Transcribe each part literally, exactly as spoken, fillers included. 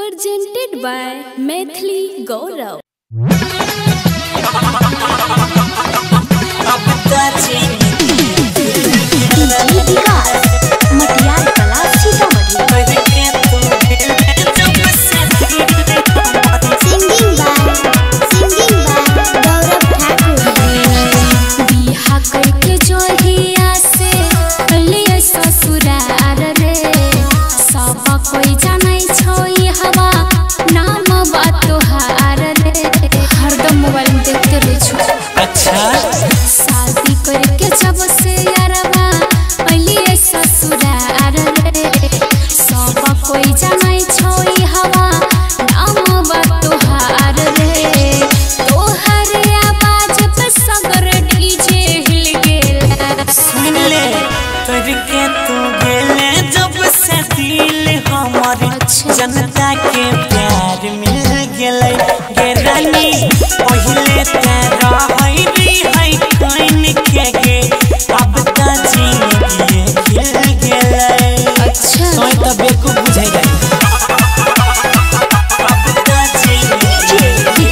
Presented by Maithili Gaurav. शादी करके जब से यारवा अलिए ससुराल रे सब कोई जानै छोई हवा नाम बा तोहार रे तोहर आवाज पे सगर डीजे हिल गेला सुन ले तोर के तू गेले जब से दिल हमर जनता के प्यार मिल गेलै गे रानी पहिले तेरा है री है कोइन के गे अब त जिंदगी खिल गेलै अच्छा सोई त बेकू बुझाई गई अब त जिंदगी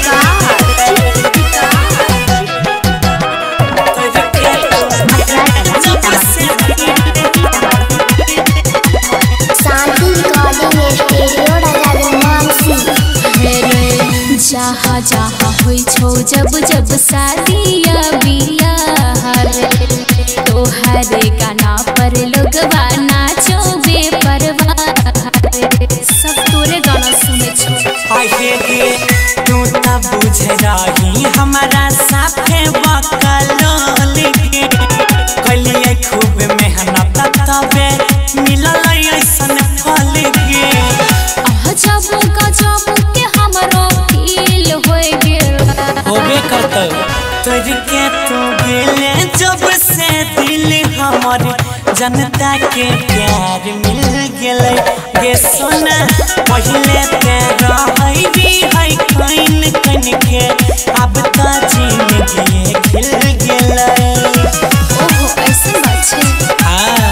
जहाँ जहाँ हुई छो जब जब शादिया बियाह रे तोहरे गाना पर लोग नाचो बेपरवाह रे सब तोरे गाना सुने छो आगे गे तू त बुझ रही हमारा साथे बकलो लिखे कलिए खूब मेहनत तबे मिलल ऐसन फल गे जब गजब के हमरो फील होय गेला होबे करतौ तोर के तू गेले जब से दिल हमर जनता के प्यार मिल गेलै गे सोना पहिले तेरा है री है कोइन कन के अब त जिंदगी खिल गेलै ओहो ऐसे बात छै हां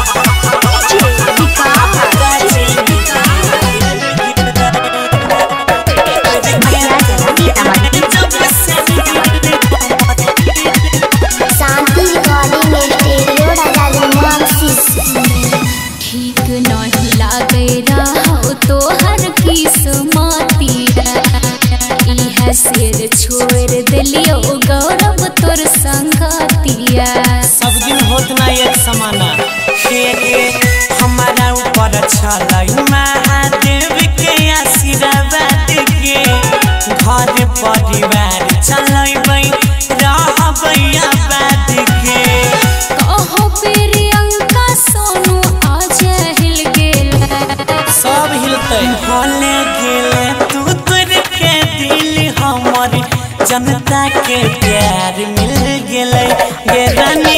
ठीक नहीं लागे रहो तो हर किस्मतिया इह शेर छोड़ दिलियो गौरव तोर संगतिया सब दिन होत ना एक समाना हे गे हमारा ऊपर छलै महादेव के आशीर्वाद के घर परिवार चलैबै रहबै आबाद के कहो प्रियंका सोनू आज हिल गेला सब हिलतै भले गेले तू तोर के दिल हमर जनता के प्यार मिल गेलै गे रानी